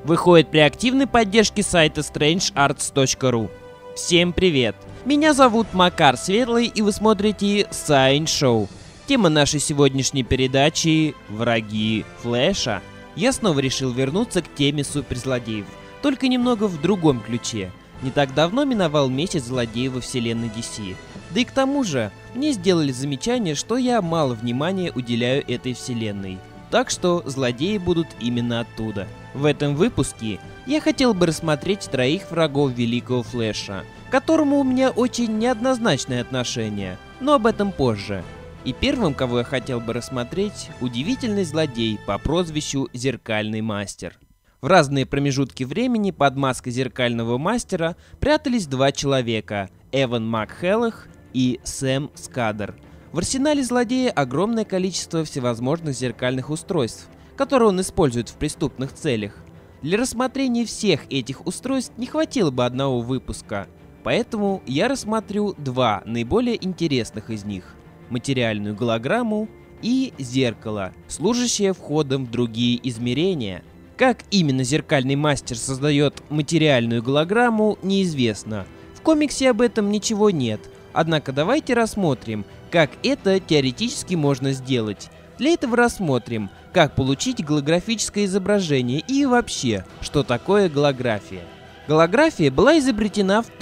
Выходит при активной поддержке сайта strangearts.ru. Всем привет! Меня зовут Макар Светлый, и вы смотрите Science Show. Тема нашей сегодняшней передачи — враги Флэша. Я снова решил вернуться к теме суперзлодеев, только немного в другом ключе. Не так давно миновал месяц злодеев во вселенной DC. Да и к тому же, мне сделали замечание, что я мало внимания уделяю этой вселенной. Так что злодеи будут именно оттуда. В этом выпуске я хотел бы рассмотреть троих врагов Великого Флэша, к которому у меня очень неоднозначное отношение, но об этом позже. И первым, кого я хотел бы рассмотреть, удивительный злодей по прозвищу Зеркальный Мастер. В разные промежутки времени под маской Зеркального Мастера прятались два человека — Эван МакХеллах и Сэм Скадер. В арсенале злодея огромное количество всевозможных зеркальных устройств, которые он использует в преступных целях. Для рассмотрения всех этих устройств не хватило бы одного выпуска, поэтому я рассмотрю два наиболее интересных из них — материальную голограмму и зеркало, служащее входом в другие измерения. Как именно Зеркальный Мастер создает материальную голограмму, неизвестно. В комиксе об этом ничего нет, однако давайте рассмотрим, как это теоретически можно сделать. Для этого рассмотрим, как получить голографическое изображение и вообще, что такое голография. Голография была изобретена в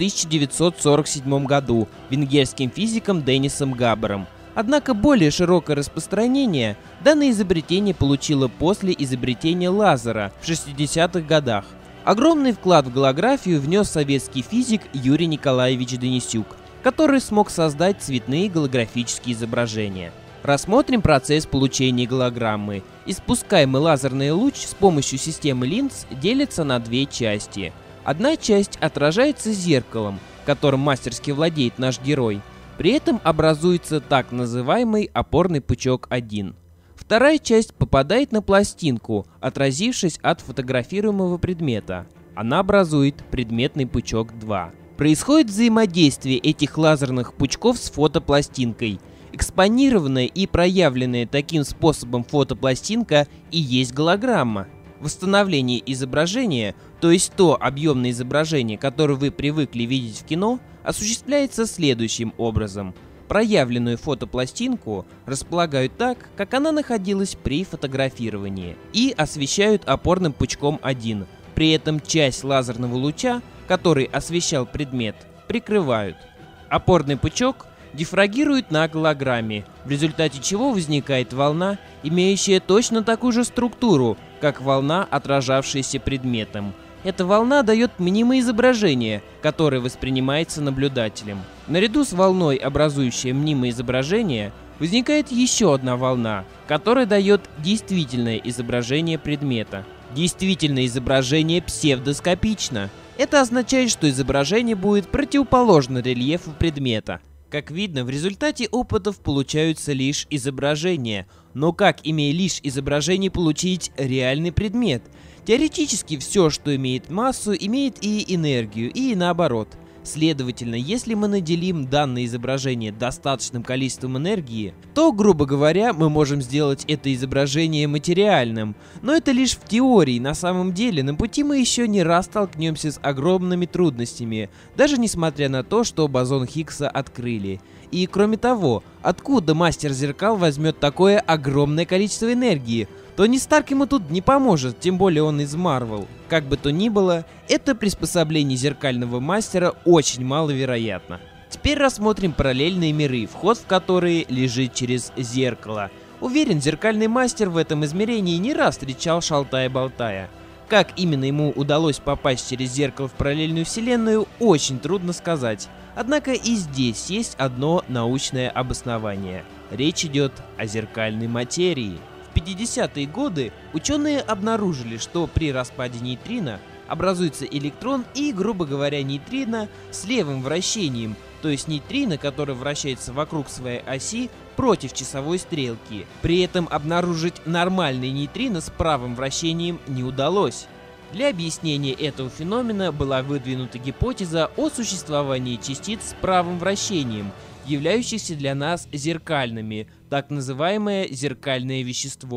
1947 году венгерским физиком Деннисом Габбером. Однако более широкое распространение данное изобретение получило после изобретения лазера в 60-х годах. Огромный вклад в голографию внес советский физик Юрий Николаевич Денисюк, который смог создать цветные голографические изображения. Рассмотрим процесс получения голограммы. Испускаемый лазерный луч с помощью системы линз делится на две части. Одна часть отражается зеркалом, которым мастерски владеет наш герой. При этом образуется так называемый опорный пучок 1. Вторая часть попадает на пластинку, отразившись от фотографируемого предмета. Она образует предметный пучок 2. Происходит взаимодействие этих лазерных пучков с фотопластинкой. Экспонированная и проявленная таким способом фотопластинка и есть голограмма. Восстановление изображения, то есть то объемное изображение, которое вы привыкли видеть в кино, осуществляется следующим образом. Проявленную фотопластинку располагают так, как она находилась при фотографировании, и освещают опорным пучком 1. При этом часть лазерного луча, который освещал предмет, прикрывают. Опорный пучок дифрагирует на голограмме, в результате чего возникает волна, имеющая точно такую же структуру, как волна, отражавшаяся предметом. Эта волна дает мнимое изображение, которое воспринимается наблюдателем. Наряду с волной, образующей мнимое изображение, возникает еще одна волна, которая дает действительное изображение предмета. Действительное изображение псевдоскопично. Это означает, что изображение будет противоположно рельефу предмета. Как видно, в результате опытов получаются лишь изображения. Но как, имея лишь изображение, получить реальный предмет? Теоретически все, что имеет массу, имеет и энергию, и наоборот. Следовательно, если мы наделим данное изображение достаточным количеством энергии, то, грубо говоря, мы можем сделать это изображение материальным. Но это лишь в теории, на самом деле на пути мы еще не раз столкнемся с огромными трудностями, даже несмотря на то, что бозон Хиггса открыли. И кроме того, откуда мастер зеркал возьмет такое огромное количество энергии? Тони Старк ему тут не поможет, тем более он из Марвел. Как бы то ни было, это приспособление Зеркального Мастера очень маловероятно. Теперь рассмотрим параллельные миры, вход в которые лежит через зеркало. Уверен, Зеркальный Мастер в этом измерении не раз встречал шалтая-болтая. Как именно ему удалось попасть через зеркало в параллельную вселенную, очень трудно сказать. Однако и здесь есть одно научное обоснование. Речь идет о зеркальной материи. В 50-е годы ученые обнаружили, что при распаде нейтрино образуется электрон и, грубо говоря, нейтрино с левым вращением, то есть нейтрино, которое вращается вокруг своей оси против часовой стрелки. При этом обнаружить нормальный нейтрино с правым вращением не удалось. Для объяснения этого феномена была выдвинута гипотеза о существовании частиц с правым вращением, являющихся для нас зеркальными, так называемое зеркальное вещество.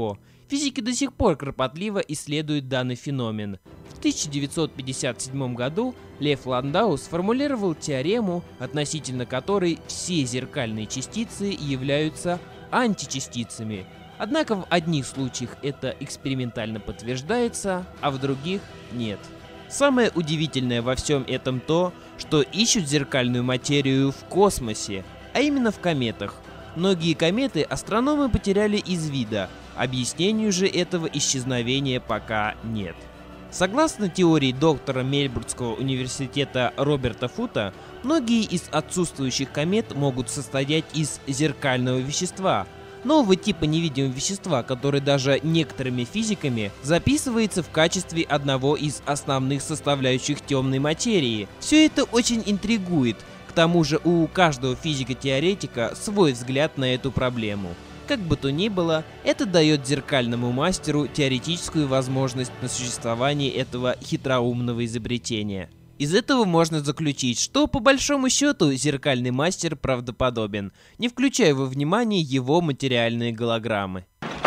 Физики до сих пор кропотливо исследуют данный феномен. В 1957 году Лев Ландау сформулировал теорему, относительно которой все зеркальные частицы являются античастицами. Однако в одних случаях это экспериментально подтверждается, а в других нет. Самое удивительное во всем этом то, что ищут зеркальную материю в космосе, а именно в кометах. Многие кометы астрономы потеряли из вида, объяснению же этого исчезновения пока нет. Согласно теории доктора Мельбурнского университета Роберта Фута, многие из отсутствующих комет могут состоять из зеркального вещества, нового типа невидимого вещества, который даже некоторыми физиками записывается в качестве одного из основных составляющих темной материи. Все это очень интригует, к тому же у каждого физика-теоретика свой взгляд на эту проблему. Как бы то ни было, это дает зеркальному мастеру теоретическую возможность на существование этого хитроумного изобретения. Из этого можно заключить, что по большому счету зеркальный мастер правдоподобен, не включая во внимание его материальные голограммы.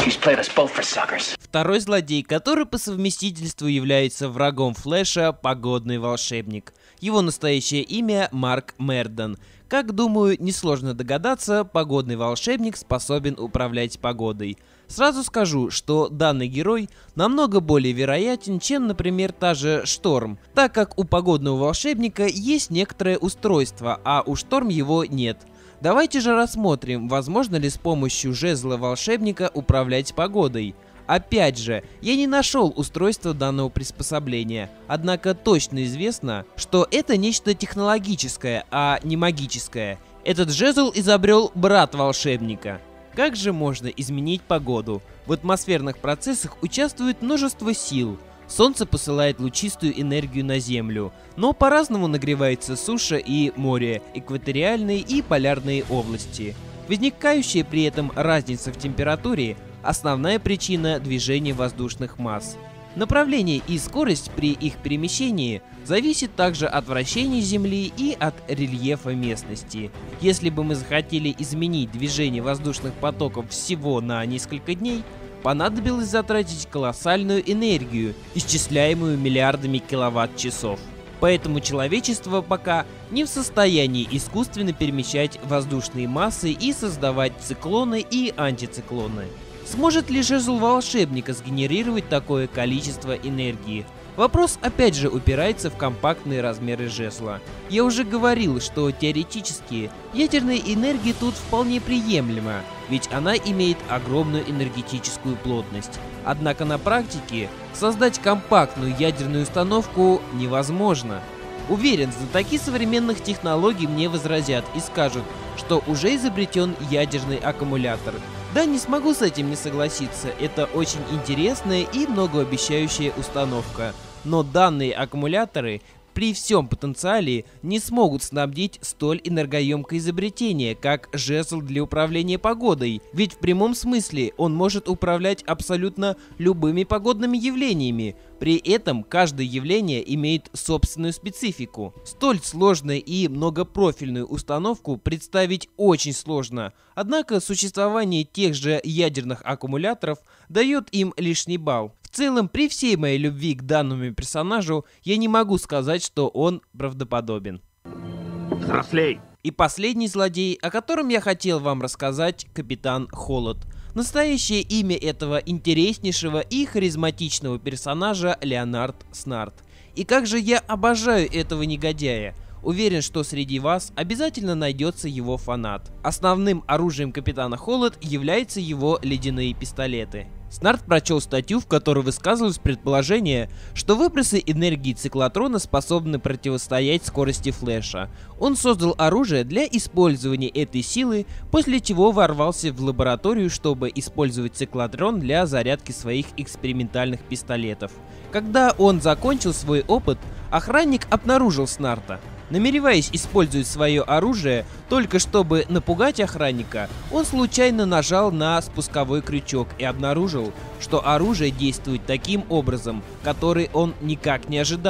Второй злодей, который по совместительству является врагом Флэша, погодный волшебник. Его настоящее имя Марк Мердон. Как, думаю, несложно догадаться, погодный волшебник способен управлять погодой. Сразу скажу, что данный герой намного более вероятен, чем, например, та же Шторм, так как у погодного волшебника есть некоторое устройство, а у Шторм его нет. Давайте же рассмотрим, возможно ли с помощью жезла волшебника управлять погодой. Опять же, я не нашел устройства данного приспособления, однако точно известно, что это нечто технологическое, а не магическое. Этот жезл изобрел брат волшебника. Как же можно изменить погоду? В атмосферных процессах участвует множество сил. Солнце посылает лучистую энергию на Землю, но по-разному нагревается суша и море, экваториальные и полярные области. Возникающая при этом разница в температуре – основная причина движения воздушных масс. Направление и скорость при их перемещении зависит также от вращения Земли и от рельефа местности. Если бы мы захотели изменить движение воздушных потоков всего на несколько дней, понадобилось затратить колоссальную энергию, исчисляемую миллиардами киловатт-часов. Поэтому человечество пока не в состоянии искусственно перемещать воздушные массы и создавать циклоны и антициклоны. Сможет ли жезл волшебника сгенерировать такое количество энергии? Вопрос опять же упирается в компактные размеры жезла. Я уже говорил, что теоретически ядерная энергия тут вполне приемлема, ведь она имеет огромную энергетическую плотность. Однако на практике создать компактную ядерную установку невозможно. Уверен, знатоки современных технологий мне возразят и скажут, что уже изобретен ядерный аккумулятор. Да, не смогу с этим не согласиться, это очень интересная и многообещающая установка. Но данные аккумуляторы при всем потенциале не смогут снабдить столь энергоемкое изобретение, как жезл для управления погодой, ведь в прямом смысле он может управлять абсолютно любыми погодными явлениями. При этом каждое явление имеет собственную специфику. Столь сложную и многопрофильную установку представить очень сложно, однако существование тех же ядерных аккумуляторов дает им лишний балл. В целом, при всей моей любви к данному персонажу, я не могу сказать, что он правдоподобен. Взрослей! И последний злодей, о котором я хотел вам рассказать, Капитан Холод. Настоящее имя этого интереснейшего и харизматичного персонажа Леонард Снарт. И как же я обожаю этого негодяя. Уверен, что среди вас обязательно найдется его фанат. Основным оружием Капитана Холод являются его ледяные пистолеты. Снарт прочел статью, в которой высказывалось предположение, что выбросы энергии циклотрона способны противостоять скорости Флэша. Он создал оружие для использования этой силы, после чего ворвался в лабораторию, чтобы использовать циклотрон для зарядки своих экспериментальных пистолетов. Когда он закончил свой опыт, охранник обнаружил Снарта. Намереваясь использовать свое оружие только чтобы напугать охранника, он случайно нажал на спусковой крючок и обнаружил, что оружие действует таким образом, который он никак не ожидал.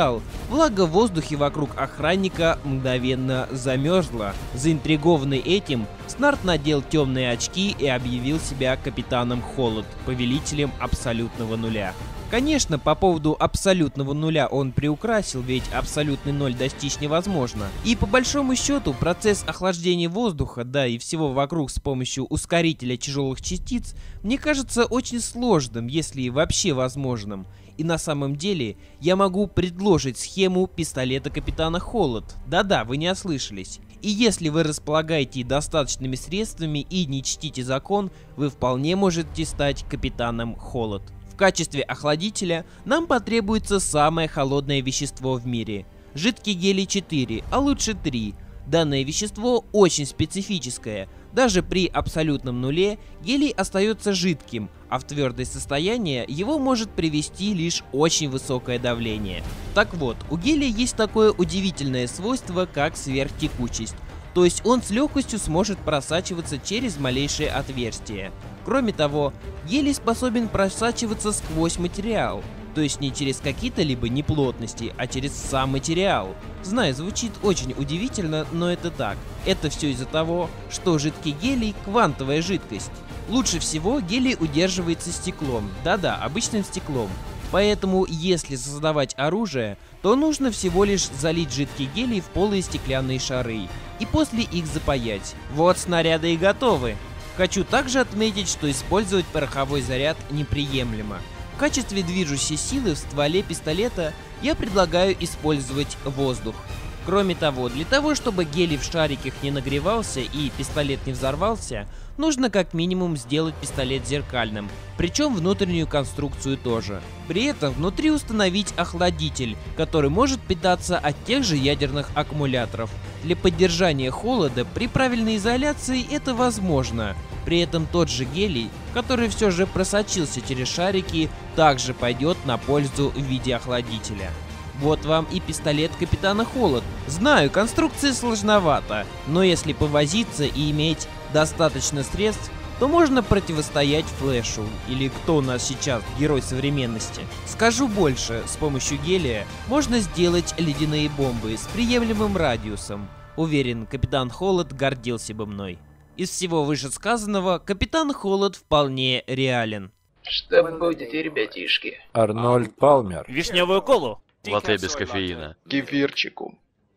Влага в воздухе вокруг охранника мгновенно замерзла. Заинтригованный этим, Снарт надел темные очки и объявил себя капитаном Холод, повелителем абсолютного нуля. Конечно, по поводу абсолютного нуля он приукрасил, ведь абсолютный ноль достичь невозможно. И по большому счету процесс охлаждения воздуха, да и всего вокруг с помощью ускорителя тяжелых частиц, мне кажется очень сложным, если вообще возможным. И на самом деле я могу предложить схему пистолета капитана Холод. Да-да, вы не ослышались. И если вы располагаете достаточными средствами и не чтите закон, вы вполне можете стать капитаном Холод. В качестве охладителя нам потребуется самое холодное вещество в мире – жидкий гелий 4, а лучше 3. Данное вещество очень специфическое. Даже при абсолютном нуле гелий остается жидким, а в твердое состояние его может привести лишь очень высокое давление. Так вот, у гелия есть такое удивительное свойство, как сверхтекучесть. То есть он с легкостью сможет просачиваться через малейшее отверстие. Кроме того, гелий способен просачиваться сквозь материал. То есть не через какие-то либо неплотности, а через сам материал. Знаю, звучит очень удивительно, но это так. Это все из-за того, что жидкий гелий – квантовая жидкость. Лучше всего гелий удерживается стеклом, да-да, обычным стеклом. Поэтому, если создавать оружие, то нужно всего лишь залить жидкий гелий в полые стеклянные шары и после их запаять. Вот снаряды и готовы. Хочу также отметить, что использовать пороховой заряд неприемлемо. В качестве движущей силы в стволе пистолета я предлагаю использовать воздух. Кроме того, для того, чтобы гелий в шариках не нагревался и пистолет не взорвался, нужно как минимум сделать пистолет зеркальным, причем внутреннюю конструкцию тоже. При этом внутри установить охладитель, который может питаться от тех же ядерных аккумуляторов. Для поддержания холода при правильной изоляции это возможно. При этом тот же гелий, который все же просочился через шарики, также пойдет на пользу в виде охладителя. Вот вам и пистолет капитана Холод. Знаю, конструкция сложновата, но если повозиться и иметь достаточно средств, то можно противостоять Флэшу, или кто у нас сейчас герой современности. Скажу больше, с помощью гелия можно сделать ледяные бомбы с приемлемым радиусом. Уверен, капитан Холод гордился бы мной. Из всего вышесказанного, капитан Холод вполне реален. Что будете, ребятишки? Арнольд Палмер. Вишневую колу. Латте без кофеина. Кефирчику.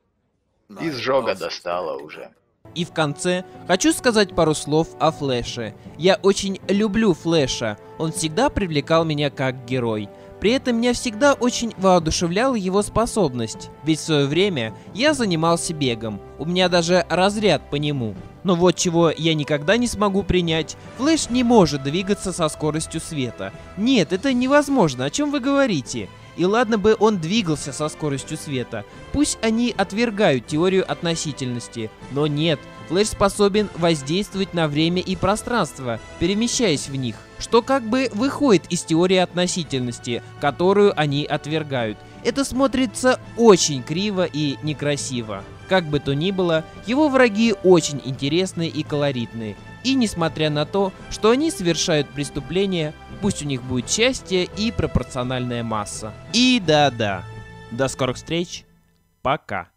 Изжога достала уже. И в конце хочу сказать пару слов о Флэше. Я очень люблю Флэша, он всегда привлекал меня как герой. При этом меня всегда очень воодушевляла его способность, ведь в свое время я занимался бегом, у меня даже разряд по нему. Но вот чего я никогда не смогу принять, Флэш не может двигаться со скоростью света. Нет, это невозможно, о чем вы говорите? И ладно бы он двигался со скоростью света, пусть они отвергают теорию относительности, но нет, Флэш способен воздействовать на время и пространство, перемещаясь в них, что как бы выходит из теории относительности, которую они отвергают. Это смотрится очень криво и некрасиво. Как бы то ни было, его враги очень интересные и колоритные. И несмотря на то, что они совершают преступления, пусть у них будет счастье и пропорциональная масса. И да-да. До скорых встреч. Пока.